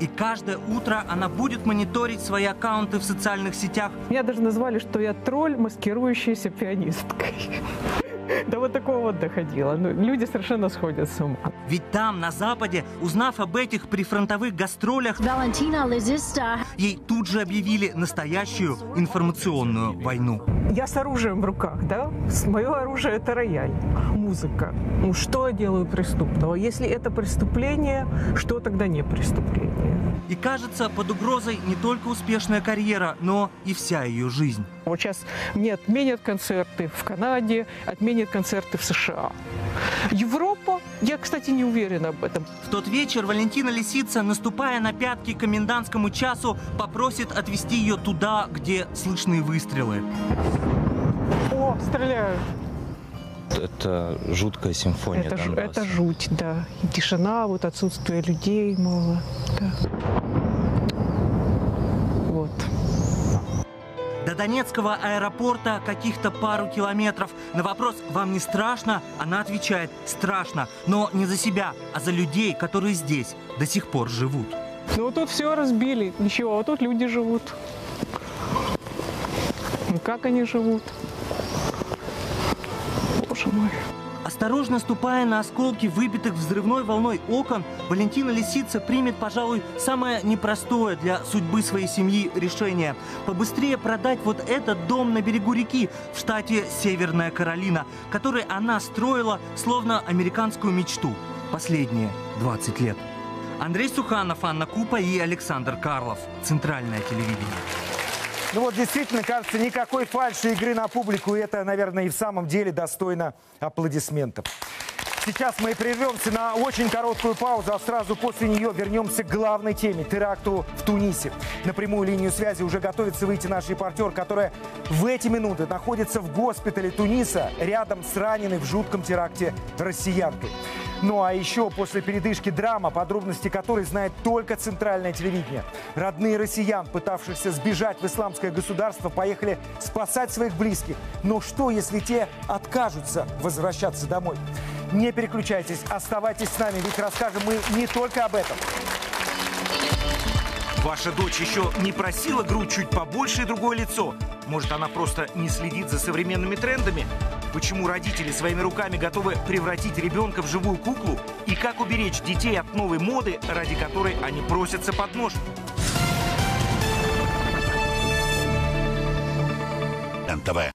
И каждое утро она будет мониторить свои аккаунты в социальных сетях. Меня даже назвали, что я тролль, маскирующаяся пианисткой. До вот такого вот доходило. Ну, люди совершенно сходят с ума. Ведь там, на Западе, узнав об этих прифронтовых гастролях, ей тут же объявили настоящую информационную войну. Я с оружием в руках, да? Мое оружие – это рояль, музыка. Ну, что я делаю преступного? Если это преступление, что тогда не преступление? И кажется, под угрозой не только успешная карьера, но и вся ее жизнь. Вот сейчас мне отменят концерты в Канаде, отменят концерты в США. Европа, я, кстати, не уверена об этом. В тот вечер Валентина Лисица, наступая на пятки комендантскому часу, попросит отвезти ее туда, где слышны выстрелы. О, стреляют. Это жуткая симфония это, Донбасса. Это жуть, да. И тишина, вот отсутствие людей мало. Да. Вот. До Донецкого аэропорта каких-то пару километров. На вопрос «Вам не страшно?» она отвечает «Страшно, но не за себя, а за людей, которые здесь до сих пор живут». Ну вот тут все разбили, ничего, вот тут люди живут. Ну как они живут? Боже мой. Осторожно ступая на осколки выбитых взрывной волной окон, Валентина Лисица примет, пожалуй, самое непростое для судьбы своей семьи решение – побыстрее продать вот этот дом на берегу реки в штате Северная Каролина, который она строила словно американскую мечту последние двадцать лет. Андрей Суханов, Анна Купа и Александр Карлов. Центральное телевидение. Ну вот действительно, кажется, никакой фальши игры на публику. И это, наверное, и в самом деле достойно аплодисментов. Сейчас мы прервемся на очень короткую паузу, а сразу после нее вернемся к главной теме – теракту в Тунисе. На прямую линию связи уже готовится выйти наш репортер, которая в эти минуты находится в госпитале Туниса рядом с раненой в жутком теракте россиянкой. Ну а еще после передышки драма, подробности которой знает только центральное телевидение. Родные россиян, пытавшихся сбежать в исламское государство, поехали спасать своих близких. Но что, если те откажутся возвращаться домой? Не переключайтесь, оставайтесь с нами, ведь расскажем мы не только об этом. Ваша дочь еще не просила грудь чуть побольше и другое лицо? Может, она просто не следит за современными трендами? Почему родители своими руками готовы превратить ребенка в живую куклу? И как уберечь детей от новой моды, ради которой они просятся под нож? эн тэ вэ.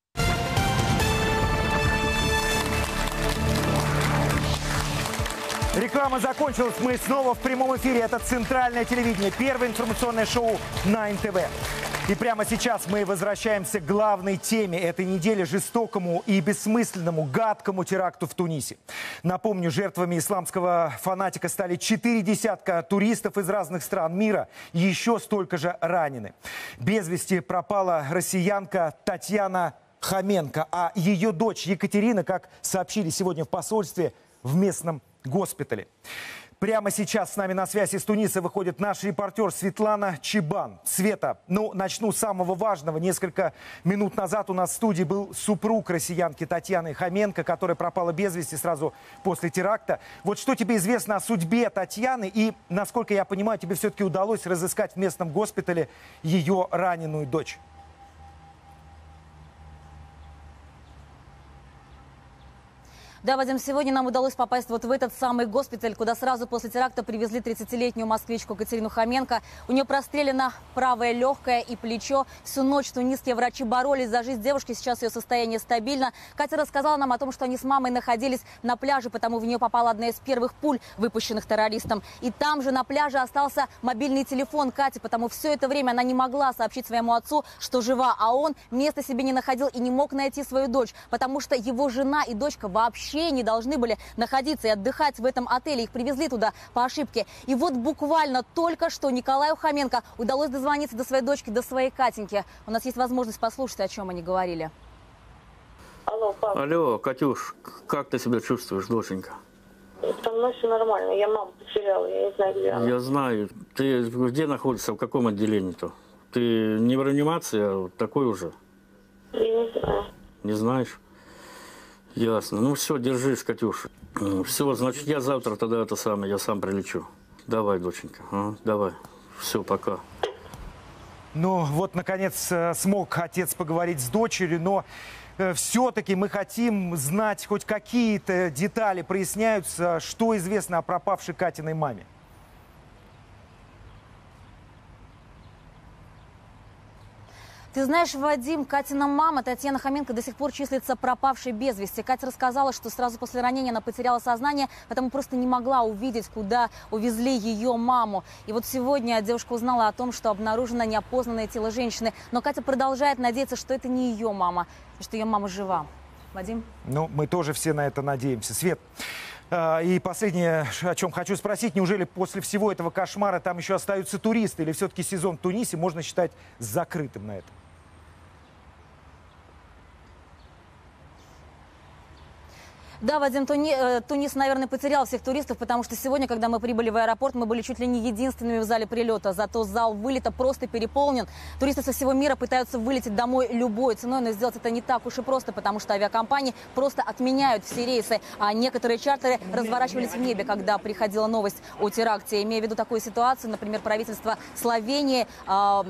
Реклама закончилась. Мы снова в прямом эфире. Это центральное телевидение. Первое информационное шоу на эн тэ вэ. И прямо сейчас мы возвращаемся к главной теме этой недели – жестокому и бессмысленному, гадкому теракту в Тунисе. Напомню, жертвами исламского фанатика стали четыре десятка туристов из разных стран мира. Еще столько же ранены. Без вести пропала россиянка Татьяна Хоменко, а ее дочь Екатерина, как сообщили сегодня в посольстве, в местном госпитале. Прямо сейчас с нами на связи из Туниса выходит наш репортер Светлана Чебан. Света, ну, начну с самого важного. Несколько минут назад у нас в студии был супруг россиянки Татьяны Хоменко, которая пропала без вести сразу после теракта. Вот что тебе известно о судьбе Татьяны и, насколько я понимаю, тебе все-таки удалось разыскать в местном госпитале ее раненую дочь? Да, Вадим, сегодня нам удалось попасть вот в этот самый госпиталь, куда сразу после теракта привезли тридцатилетнюю москвичку Екатерину Хоменко. У нее прострелено правое легкое и плечо. Всю ночь тунисские врачи боролись за жизнь девушки, сейчас ее состояние стабильно. Катя рассказала нам о том, что они с мамой находились на пляже, потому в нее попала одна из первых пуль, выпущенных террористом. И там же на пляже остался мобильный телефон Кати, потому все это время она не могла сообщить своему отцу, что жива, а он места себе не находил и не мог найти свою дочь, потому что его жена и дочка вообще не должны были находиться и отдыхать в этом отеле. Их привезли туда по ошибке. И вот буквально только что Николаю Хоменко удалось дозвониться до своей дочки, до своей Катеньки. У нас есть возможность послушать, о чем они говорили. Алло, папа. Алло, Катюш, как ты себя чувствуешь, доченька? Со мной все нормально. Я маму потеряла, я не знаю, где она. Я знаю. Ты где находишься, в каком отделении-то? Ты не в реанимации, а вот такой уже? Я не знаю. Не знаешь? Ясно. Ну все, держись, Катюша. Все, значит, я завтра тогда это самое, я сам прилечу. Давай, доченька, а, давай. Все, пока. Ну, вот, наконец, смог отец поговорить с дочерью, но все-таки мы хотим знать, хоть какие-то детали проясняются, что известно о пропавшей Катиной маме. Ты знаешь, Вадим, Катина мама Татьяна Хоменко до сих пор числится пропавшей без вести. Катя рассказала, что сразу после ранения она потеряла сознание, потому просто не могла увидеть, куда увезли ее маму. И вот сегодня девушка узнала о том, что обнаружено неопознанное тело женщины. Но Катя продолжает надеяться, что это не ее мама, что ее мама жива. Вадим? Ну, мы тоже все на это надеемся. Свет, и последнее, о чем хочу спросить, неужели после всего этого кошмара там еще остаются туристы? Или все-таки сезон в Тунисе можно считать закрытым на это? Да, Вадим, Туни, Тунис, наверное, потерял всех туристов, потому что сегодня, когда мы прибыли в аэропорт, мы были чуть ли не единственными в зале прилета. Зато зал вылета просто переполнен. Туристы со всего мира пытаются вылететь домой любой ценой, но сделать это не так уж и просто, потому что авиакомпании просто отменяют все рейсы, а некоторые чартеры разворачивались в небе, когда приходила новость о теракте. Имея в виду такую ситуацию, например, правительство Словении э,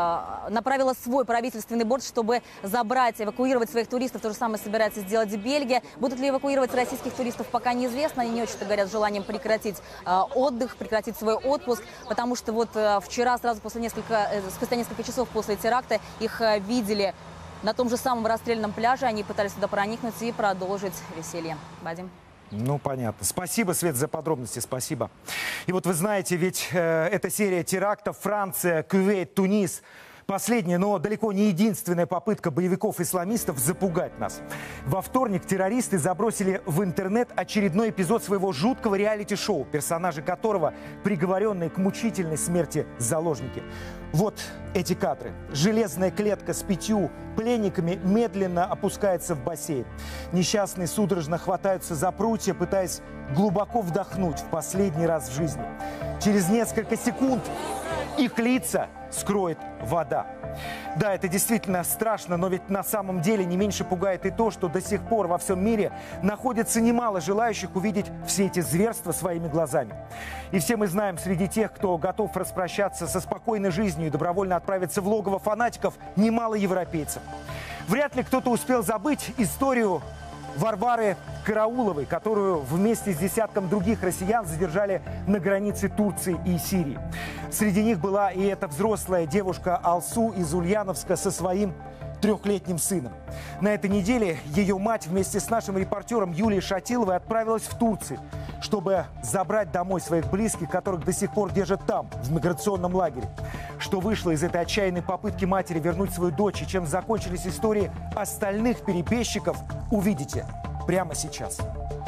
э, направило свой правительственный борт, чтобы забрать, эвакуировать своих туристов. То же самое собирается сделать Бельгия. Будут ли эвакуировать российских туристов, пока неизвестно. Они не очень-то горят желанием прекратить э, отдых, прекратить свой отпуск, потому что вот э, вчера, сразу после несколько, э, спустя несколько часов после теракта, их э, видели на том же самом расстрельном пляже. Они пытались туда проникнуть и продолжить веселье. Вадим? Ну, понятно. Спасибо, Свет, за подробности. Спасибо. И вот вы знаете, ведь э, эта серия терактов, Франция, Кувейт, Тунис, последняя, но далеко не единственная попытка боевиков-исламистов запугать нас. Во вторник террористы забросили в интернет очередной эпизод своего жуткого реалити-шоу, персонажи которого приговоренные к мучительной смерти заложники. Вот эти кадры. Железная клетка с пятью пленниками медленно опускается в бассейн. Несчастные судорожно хватаются за прутья, пытаясь глубоко вдохнуть в последний раз в жизни. Через несколько секунд их лица скроет вода. Да, это действительно страшно, но ведь на самом деле не меньше пугает и то, что до сих пор во всем мире находится немало желающих увидеть все эти зверства своими глазами. И все мы знаем, среди тех, кто готов распрощаться со спокойной жизнью и добровольно отправиться в логово фанатиков, немало европейцев. Вряд ли кто-то успел забыть историю Варвары Карауловой, которую вместе с десятком других россиян задержали на границе Турции и Сирии. Среди них была и эта взрослая девушка Алсу из Ульяновска со своим трехлетним сыном. На этой неделе ее мать вместе с нашим репортером Юлией Шатиловой отправилась в Турцию, чтобы забрать домой своих близких, которых до сих пор держат там, в миграционном лагере. Что вышло из этой отчаянной попытки матери вернуть свою дочь и чем закончились истории остальных перебежчиков, увидите прямо сейчас.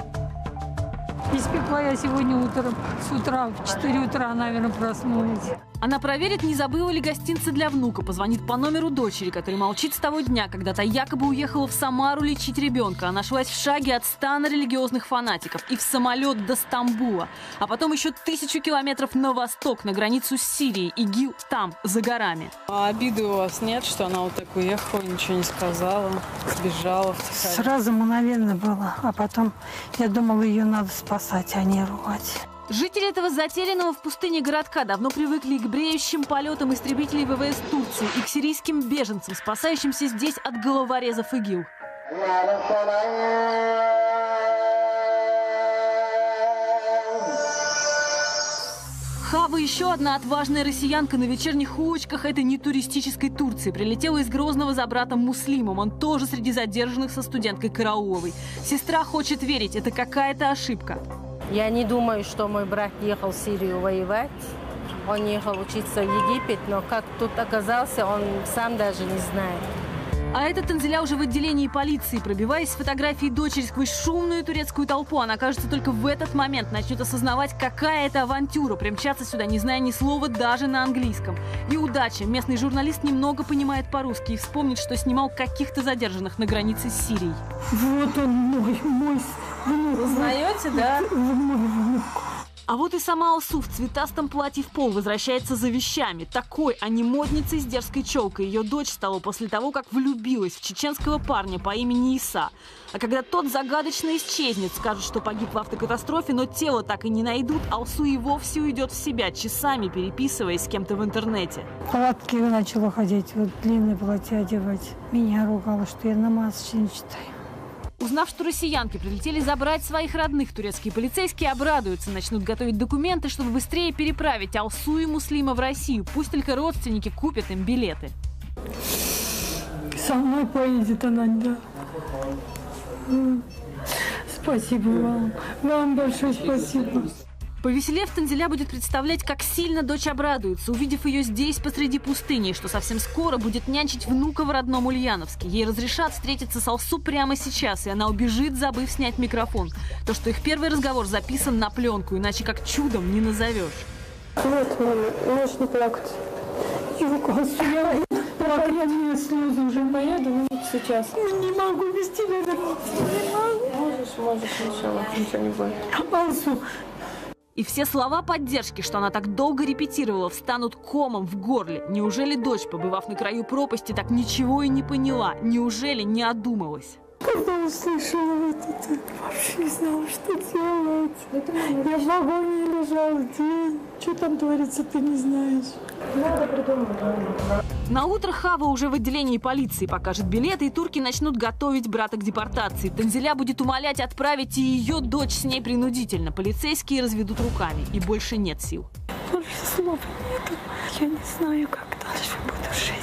Испекла я сегодня утром. С утра в четыре утра, наверное, проснулась. Она проверит, не забыла ли гостинцы для внука, позвонит по номеру дочери, который молчит с того дня, когда та якобы уехала в Самару лечить ребенка. Она нашлась в шаге от стана религиозных фанатиков и в самолет до Стамбула. А потом еще тысячу километров на восток, на границу с Сирией. ИГИЛ там, за горами. А обиды у вас нет, что она вот так уехала, ничего не сказала, сбежала втихаря? Сразу мгновенно было, а потом я думала, ее надо спасать, а не ругать. Жители этого затерянного в пустыне городка давно привыкли к бреющим полетам истребителей ВВС Турции и к сирийским беженцам, спасающимся здесь от головорезов ИГИЛ. Хава, еще одна отважная россиянка на вечерних улочках этой нетуристической Турции, прилетела из Грозного за братом Муслимом. Он тоже среди задержанных со студенткой Карауловой. Сестра хочет верить, это какая-то ошибка. Я не думаю, что мой брат ехал в Сирию воевать. Он ехал учиться в Египет, но как тут оказался, он сам даже не знает. А эта Танзиля уже в отделении полиции. Пробиваясь с фотографией дочери сквозь шумную турецкую толпу, она, кажется, только в этот момент начнет осознавать, какая это авантюра. Примчаться сюда, не зная ни слова даже на английском. И удача. Местный журналист немного понимает по-русски и вспомнит, что снимал каких-то задержанных на границе с Сирией. Вот он мой, мой внук. Узнаете, да? Мой внук. А вот и сама Алсу в цветастом платье в пол возвращается за вещами. Такой, а не модницей с дерзкой челкой. Ее дочь стала после того, как влюбилась в чеченского парня по имени Иса. А когда тот загадочно исчезнет, скажут, что погиб в автокатастрофе, но тело так и не найдут, Алсу и вовсе уйдет в себя, часами переписываясь с кем-то в интернете. В палатке начала ходить, вот длинное платье одевать. Меня ругала, что я намаз не читаю. Узнав, что россиянки прилетели забрать своих родных, турецкие полицейские обрадуются, начнут готовить документы, чтобы быстрее переправить Алсу и Муслима в Россию. Пусть только родственники купят им билеты. Со мной поедет она, да. Спасибо вам. Вам большое спасибо. Повеселев, Танзиля будет представлять, как сильно дочь обрадуется, увидев ее здесь, посреди пустыни, что совсем скоро будет нянчить внука в родном Ульяновске. Ей разрешат встретиться с Алсу прямо сейчас, и она убежит, забыв снять микрофон. То, что их первый разговор записан на пленку, иначе как чудом не назовешь. Вот, мама, можешь не плакать. Я плакать, я слезы уже поеду сейчас. Не могу без тебя вернуться, не могу. Можешь, можешь, сначала, ничего не будет. Алсу. И все слова поддержки, что она так долго репетировала, встанут комом в горле. Неужели дочь, побывав на краю пропасти, так ничего и не поняла? Неужели не одумалась? Когда услышала вот это, вообще не знала, что делать. Я в вагоне лежала день. Что там творится, ты не знаешь. Надо придумать. На утро Хава уже в отделении полиции покажет билеты, и турки начнут готовить брата к депортации. Танзиля будет умолять отправить и ее дочь с ней принудительно. Полицейские разведут руками, и больше нет сил. Больше слов нет. Я не знаю, как дальше буду жить.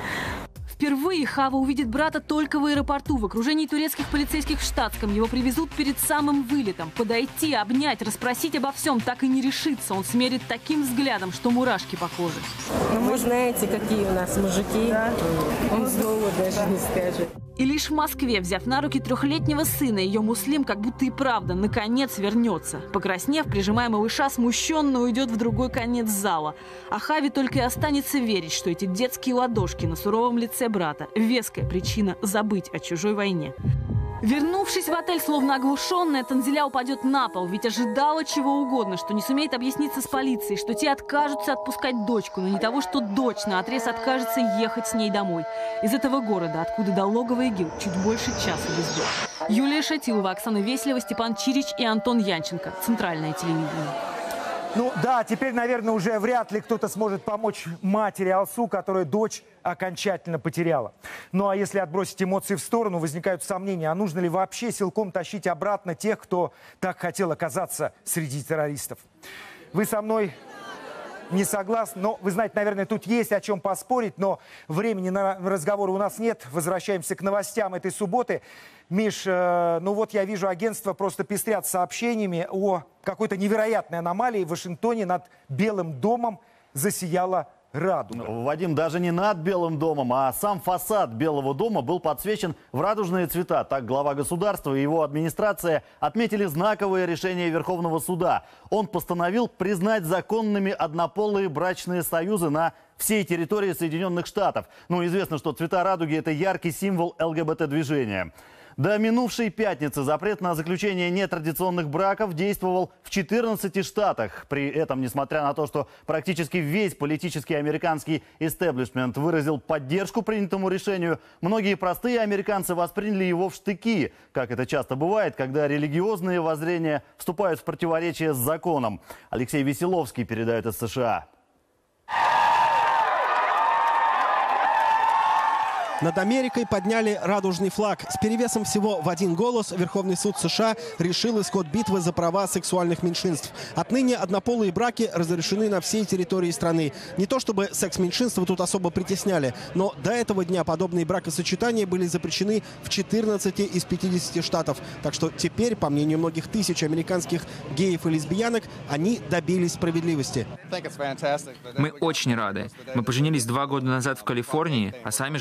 Впервые Хава увидит брата только в аэропорту, в окружении турецких полицейских в штатском. Его привезут перед самым вылетом. Подойти, обнять, расспросить обо всем так и не решится. Он смерит таким взглядом, что мурашки по коже. Ну, вы знаете, какие у нас мужики. Да? Он снова даже не скажет. И лишь в Москве, взяв на руки трехлетнего сына, ее Муслим как будто и правда наконец вернется. Покраснев, прижимая малыша, смущенно уйдет в другой конец зала. А Хаве только и останется верить, что эти детские ладошки на суровом лице брата – веская причина забыть о чужой войне. Вернувшись в отель, словно оглушенная, Танзиля упадет на пол, ведь ожидала чего угодно, что не сумеет объясниться с полицией, что те откажутся отпускать дочку, но не того, что дочь наотрез откажется ехать с ней домой. Из этого города, откуда до логова ИГИЛ, чуть больше часа езды. Юлия Шатилова, Оксана Веселева, Степан Чирич и Антон Янченко. Центральное телевидение. Ну да, теперь, наверное, уже вряд ли кто-то сможет помочь матери Алсу, которая дочь окончательно потеряла. Ну а если отбросить эмоции в сторону, возникают сомнения, а нужно ли вообще силком тащить обратно тех, кто так хотел оказаться среди террористов. Вы со мной не согласны, но вы знаете, наверное, тут есть о чем поспорить, но времени на разговоры у нас нет. Возвращаемся к новостям этой субботы. Миш, э, ну вот я вижу, агентства просто пестрят сообщениями о какой-то невероятной аномалии. В Вашингтоне над Белым домом засияла радуга. Вадим, даже не над Белым домом, а сам фасад Белого дома был подсвечен в радужные цвета. Так глава государства и его администрация отметили знаковое решение Верховного суда. Он постановил признать законными однополые брачные союзы на всей территории Соединенных Штатов. Ну, известно, что цвета радуги – это яркий символ ЛГБТ-движения. До минувшей пятницы запрет на заключение нетрадиционных браков действовал в четырнадцати штатах. При этом, несмотря на то, что практически весь политический американский истеблишмент выразил поддержку принятому решению, многие простые американцы восприняли его в штыки, как это часто бывает, когда религиозные воззрения вступают в противоречие с законом. Алексей Веселовский передает из США. Над Америкой подняли радужный флаг. С перевесом всего в один голос Верховный суд США решил исход битвы за права сексуальных меньшинств. Отныне однополые браки разрешены на всей территории страны. Не то чтобы секс-меньшинства тут особо притесняли, но до этого дня подобные бракосочетания были запрещены в четырнадцати из пятидесяти штатов. Так что теперь, по мнению многих тысяч американских геев и лесбиянок, они добились справедливости. Мы очень рады. Мы поженились два года назад в Калифорнии, а сами живем в Атланте.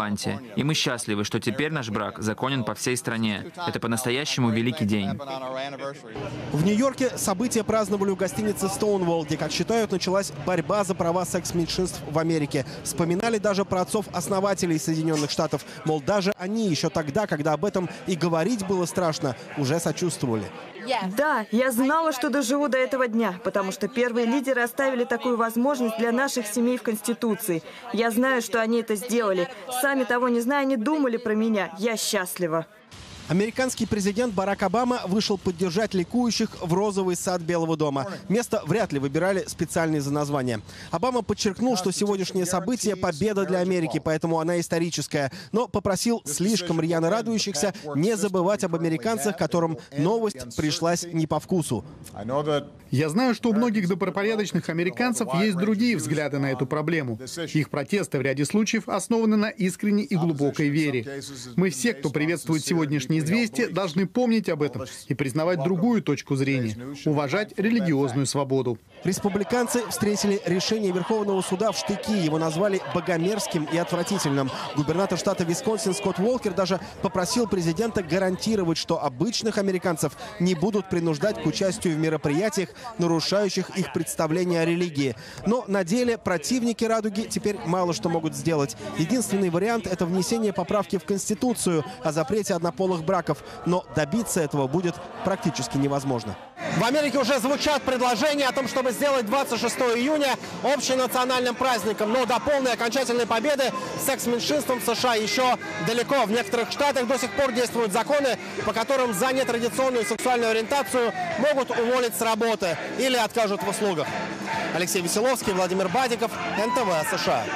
Атланте. И мы счастливы, что теперь наш брак законен по всей стране. Это по-настоящему великий день. В Нью-Йорке события праздновали у гостиницы Stonewall, где, как считают, началась борьба за права секс-меньшинств в Америке. Вспоминали даже про отцов-основателей Соединенных Штатов. Мол, даже они еще тогда, когда об этом и говорить было страшно, уже сочувствовали. Да, я знала, что доживу до этого дня, потому что первые лидеры оставили такую возможность для наших семей в Конституции. Я знаю, что они это сделали. Сами того не зная, они думали про меня. Я счастлива. Американский президент Барак Обама вышел поддержать ликующих в розовый сад Белого дома. Место вряд ли выбирали специально из-за названия. Обама подчеркнул, что сегодняшнее событие – победа для Америки, поэтому она историческая. Но попросил слишком рьяно радующихся не забывать об американцах, которым новость пришлась не по вкусу. Я знаю, что у многих добропорядочных американцев есть другие взгляды на эту проблему. Их протесты в ряде случаев основаны на искренней и глубокой вере. Мы все, кто приветствует сегодняшний известия, должны помнить об этом и признавать другую точку зрения, уважать религиозную свободу. Республиканцы встретили решение Верховного суда в штыки. Его назвали богомерзким и отвратительным. Губернатор штата Висконсин Скотт Уолкер даже попросил президента гарантировать, что обычных американцев не будут принуждать к участию в мероприятиях, нарушающих их представления о религии. Но на деле противники «Радуги» теперь мало что могут сделать. Единственный вариант – это внесение поправки в Конституцию о запрете однополых браков. Но добиться этого будет практически невозможно. В Америке уже звучат предложения о том, чтобы сделать двадцать шестое июня общенациональным праздником. Но до полной окончательной победы секс-меньшинством в США еще далеко. В некоторых штатах до сих пор действуют законы, по которым за нетрадиционную сексуальную ориентацию могут уволить с работы или откажут в услугах. Алексей Веселовский, Владимир Бадиков, эн тэ вэ, США.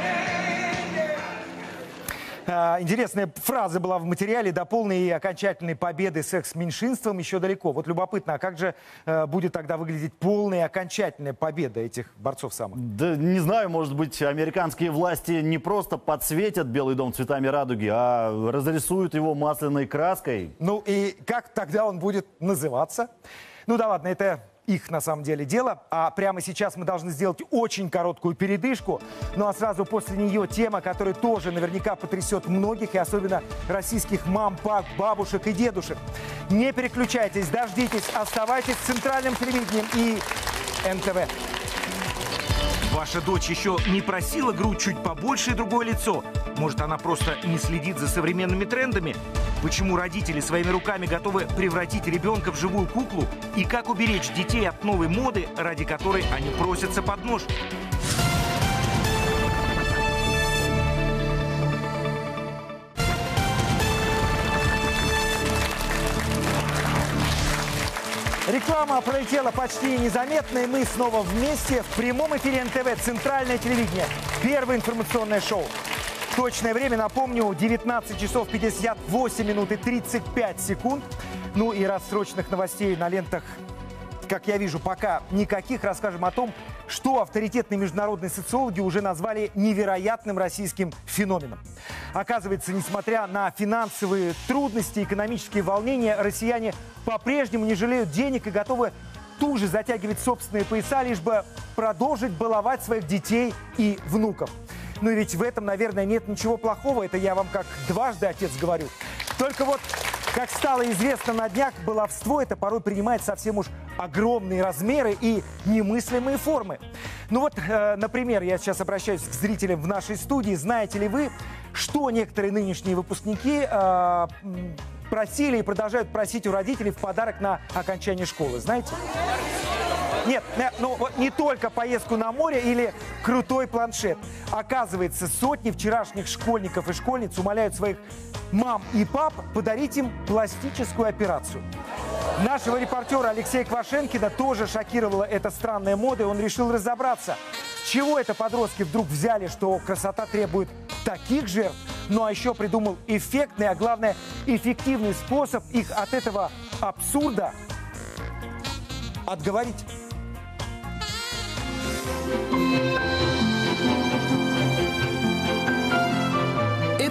Интересная фраза была в материале: до полной и окончательной победы секс-меньшинством еще далеко. Вот любопытно, а как же э, будет тогда выглядеть полная и окончательная победа этих борцов самых? Да не знаю, может быть, американские власти не просто подсветят Белый дом цветами радуги, а разрисуют его масляной краской. Ну и как тогда он будет называться? Ну да ладно, это их на самом деле дело. А прямо сейчас мы должны сделать очень короткую передышку. Ну а сразу после нее тема, которая тоже наверняка потрясет многих, и особенно российских мам, пап, бабушек и дедушек. Не переключайтесь, дождитесь, оставайтесь с центральным телевидением и эн тэ вэ. Ваша дочь еще не просила грудь чуть побольше и другое лицо? Может, она просто не следит за современными трендами? Почему родители своими руками готовы превратить ребенка в живую куклу? И как уберечь детей от новой моды, ради которой они просятся под нож? Реклама пролетела почти незаметно, и мы снова вместе в прямом эфире эн тэ вэ, центральное телевидение, первое информационное шоу. Точное время, напомню, девятнадцать часов пятьдесят восемь минут и тридцать пять секунд. Ну и раз срочных новостей на лентах, как я вижу, пока никаких. Расскажем о том, что авторитетные международные социологи уже назвали невероятным российским феноменом. Оказывается, несмотря на финансовые трудности, экономические волнения, россияне по-прежнему не жалеют денег и готовы туже затягивать собственные пояса, лишь бы продолжить баловать своих детей и внуков. Ну и ведь в этом, наверное, нет ничего плохого. Это я вам как дважды отец говорю. Только вот, как стало известно на днях, баловство это порой принимает совсем уж огромные размеры и немыслимые формы. Ну вот, э, например, я сейчас обращаюсь к зрителям в нашей студии. Знаете ли вы, что некоторые нынешние выпускники э, просили и продолжают просить у родителей в подарок на окончание школы? Знаете? Нет, ну вот не только поездку на море или крутой планшет. Оказывается, сотни вчерашних школьников и школьниц умоляют своих мам и пап подарить им пластическую операцию. Нашего репортера Алексея Квашенкина тоже шокировала эта странная мода, и он решил разобраться, с чего это подростки вдруг взяли, что красота требует таких жертв, ну а еще придумал эффектный, а главное эффективный способ их от этого абсурда отговорить.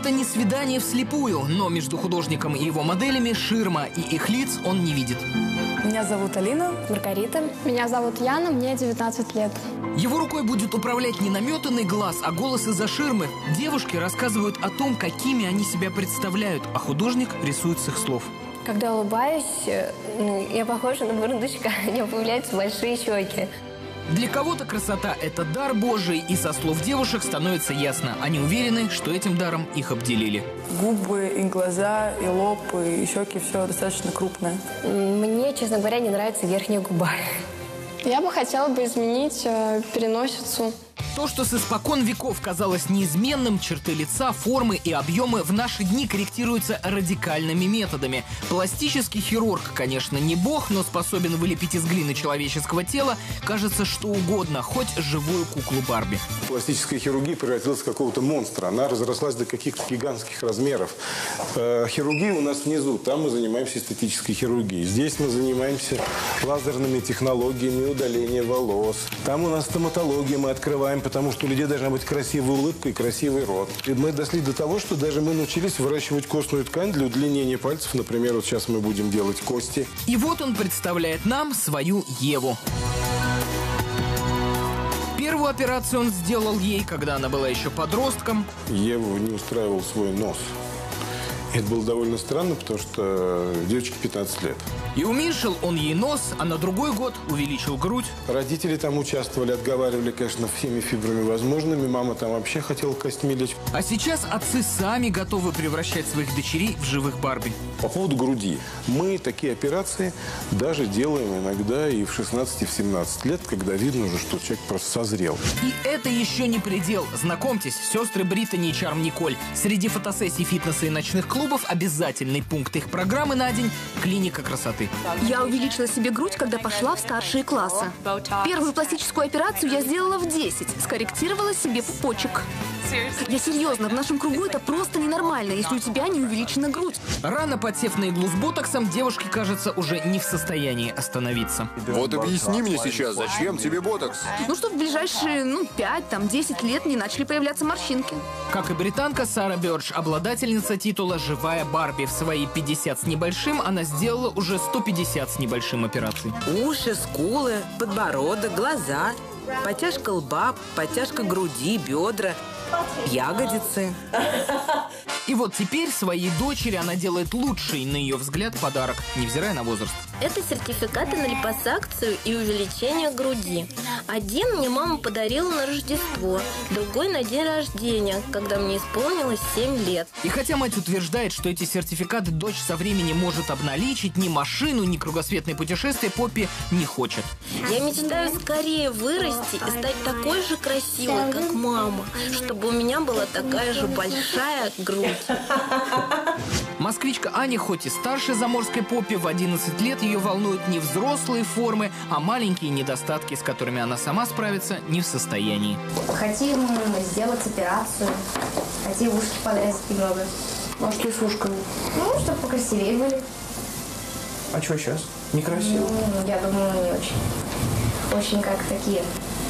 Это не свидание вслепую, но между художником и его моделями ширма, и их лиц он не видит. Меня зовут Алина. Маргарита. Меня зовут Яна, мне девятнадцать лет. Его рукой будет управлять не наметанный глаз, а голос из-за ширмы. Девушки рассказывают о том, какими они себя представляют, а художник рисует с их слов. Когда улыбаюсь, ну, я похожа на бурундучка, у меня появляются большие щеки. Для кого-то красота – это дар Божий, и со слов девушек становится ясно. Они уверены, что этим даром их обделили. Губы, и глаза, и лоб, и щеки – все достаточно крупное. Мне, честно говоря, не нравится верхняя губа. Я бы хотела бы изменить э, переносицу. То, что с испокон веков казалось неизменным, черты лица, формы и объемы в наши дни корректируются радикальными методами. Пластический хирург, конечно, не бог, но способен вылепить из глины человеческого тела, кажется, что угодно, хоть живую куклу Барби. Пластическая хирургия превратилась в какого-то монстра. Она разрослась до каких-то гигантских размеров. Э, хирургия у нас внизу. Там мы занимаемся эстетической хирургией. Здесь мы занимаемся лазерными технологиями удаления волос. Там у нас стоматология, мы открываем, потому что у людей должна быть красивая улыбка и красивый рот. И мы дошли до того, что даже мы научились выращивать костную ткань для удлинения пальцев. Например, вот сейчас мы будем делать кости. И вот он представляет нам свою Еву. Первую операцию он сделал ей, когда она была еще подростком. Еву не устраивал свой нос. Это было довольно странно, потому что девочке пятнадцать лет. И уменьшил он ей нос, а на другой год увеличил грудь. Родители там участвовали, отговаривали, конечно, всеми фибрами возможными. Мама там вообще хотела костьми лечь. А сейчас отцы сами готовы превращать своих дочерей в живых Барби. По поводу груди. Мы такие операции даже делаем иногда и в шестнадцать, и в семнадцать лет, когда видно уже, что человек просто созрел. И это еще не предел. Знакомьтесь, сестры Бриттани и Чарм Николь. Среди фотосессий фитнеса и ночных клубов обязательный пункт их программы на день – клиника красоты. Я увеличила себе грудь, когда пошла в старшие классы. Первую пластическую операцию я сделала в десять. Скорректировала себе пупочек. Я серьезно, в нашем кругу это просто ненормально, если у тебя не увеличена грудь. Рано подсев на иглу с ботоксом, девушке, кажется, уже не в состоянии остановиться. Вот объясни мне сейчас, зачем тебе ботокс? Ну, чтобы в ближайшие, ну, пять, там, десять лет не начали появляться морщинки. Как и британка Сара Бёрдж, обладательница титула «Живая Барби». В свои пятьдесят с небольшим она сделала уже сто пятьдесят с небольшим операций. Уши, скулы, подбородок, глаза, подтяжка лба, подтяжка груди, бедра, ягодицы. И вот теперь своей дочери она делает лучший, на ее взгляд, подарок, невзирая на возраст. Это сертификаты на липосакцию и увеличение груди. Один мне мама подарила на Рождество, другой на день рождения, когда мне исполнилось семь лет. И хотя мать утверждает, что эти сертификаты дочь со временем может обналичить, ни машину, ни кругосветное путешествие Поппи не хочет. Я мечтаю скорее вырасти и стать такой же красивой, как мама, чтобы у меня была такая же большая грудь. Москвичка Аня, хоть и старше заморской Поппи, в одиннадцать лет ее волнуют не взрослые формы, а маленькие недостатки, с которыми она сама справиться не в состоянии. Хотим сделать операцию, хотим ушки подрезать немного. А что с ушками? Ну, чтобы покрасивее были. А что сейчас? Некрасиво? Ну, я думаю, не очень. Очень как такие.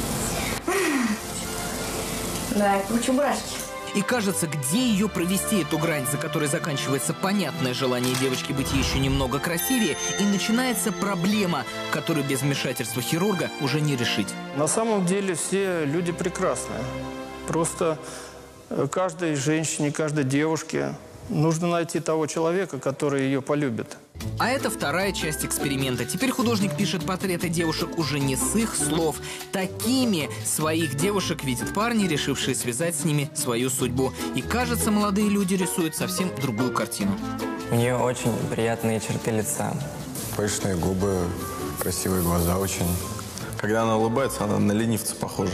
Да, как чебурашки. И кажется, где ее провести, эту грань, за которой заканчивается понятное желание девочки быть еще немного красивее, и начинается проблема, которую без вмешательства хирурга уже не решить. На самом деле все люди прекрасные. Просто каждой женщине, каждой девушке нужно найти того человека, который ее полюбит. А это вторая часть эксперимента. Теперь художник пишет портреты девушек уже не с их слов. Такими своих девушек видят парни, решившие связать с ними свою судьбу. И кажется, молодые люди рисуют совсем другую картину. У нее очень приятные черты лица. Пышные губы, красивые глаза очень. Когда она улыбается, она на ленивца похожа.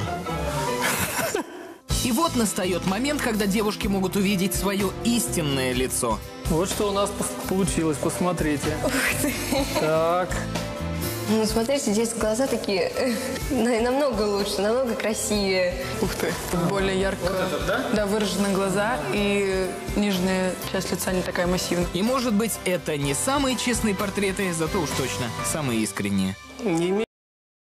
И вот настает момент, когда девушки могут увидеть свое истинное лицо. Вот что у нас получилось, посмотрите. Ух ты. Так. Ну, смотрите, здесь глаза такие намного лучше, намного красивее. Ух ты. Более ярко, вот это, да? Да, выражены глаза, и нижняя часть лица не такая массивная. И, может быть, это не самые честные портреты, зато уж точно самые искренние. Не